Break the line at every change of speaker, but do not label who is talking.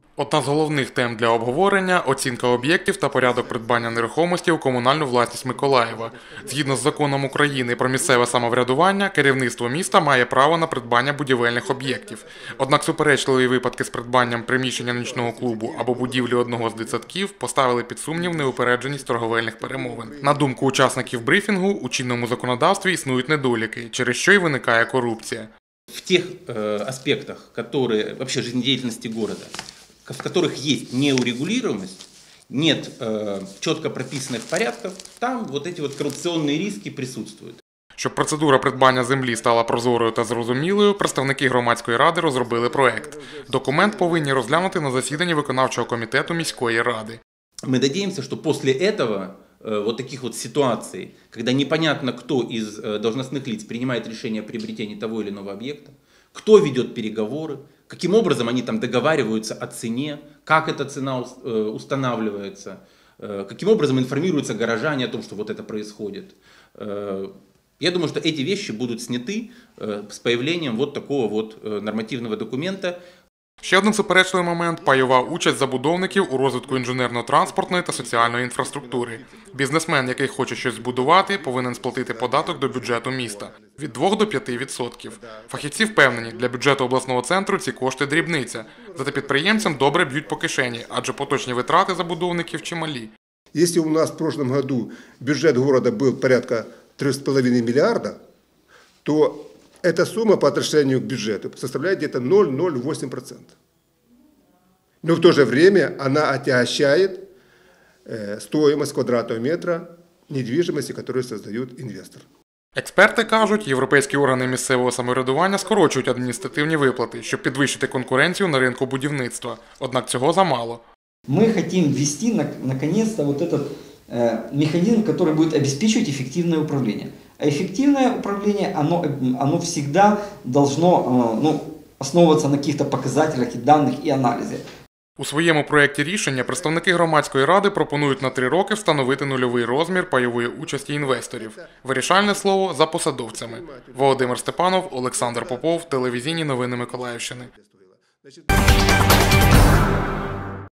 Одна з головних тем для обговорення – оцінка об'єктів та порядок придбання нерухомості у комунальну власність Миколаєва. Згідно з законом України про місцеве самоврядування, керівництво міста має право на придбання будівельних об'єктів. Однак суперечливі випадки з придбанням приміщення нічного клубу або будівлі одного з дитсадків поставили під сумнів неупередженість торговельних перемовин. На думку учасників брифінгу, у чинному законодавстві існують недоліки, через що й виникає корупція.
В тех аспектах, которые вообще жизнедеятельности города, в которых есть неурегулируемость, нет четко прописанных порядков, там вот эти вот коррупционные риски присутствуют.
Щоб процедура придбання землі стала прозорою та зрозумілою, представники громадської ради розробили проект. Документ повинні розглянути на засіданні виконавчого комітету міської ради.
Мы надеемся, что после этого вот таких вот ситуаций, когда непонятно, кто из должностных лиц принимает решение о приобретении того или иного объекта, кто ведет переговоры, каким образом они там договариваются о цене, как эта цена устанавливается, каким образом информируются горожане о том, что вот это происходит. Я думаю, что эти вещи будут сняты с появлением вот такого вот нормативного документа.
Ще один суперечливий момент – пайова участь забудовників у розвитку інженерно-транспортної та соціальної інфраструктури. Бізнесмен, який хоче щось збудувати, повинен сплатити податок до бюджету міста – від 2 до 5%. Фахівці впевнені, для бюджету обласного центру ці кошти – дрібниця. Зате підприємцям добре б'ють по кишені, адже поточні витрати забудовників чималі.
Якщо у нас в прошлом году бюджет города був порядка 3,5 миллиарда, то эта сумма по отношению к бюджету составляет где-то 0,08%. Но в то же время она отягощает стоимость квадратного метра недвижимости, которую создает инвестор.
Експерти кажуть, європейські органи місцевого самоврядування скорочують адміністративні виплати, щоб підвищити конкуренцію на ринку будівництва. Однак цього замало.
Мы хотим ввести, наконец-то, вот этот механизм, который будет обеспечивать эффективное управление. А эффективное управление, оно всегда должно основываться на каких-то показателях и данных и анализе.
У своєму проєкті рішення представники громадської ради пропонують на 3 роки встановити нульовий розмір пайової участі інвесторів. Вирішальне слово за посадовцями. Володимир Степанов, Олександр Попов, телевізійні новини Миколаївщини.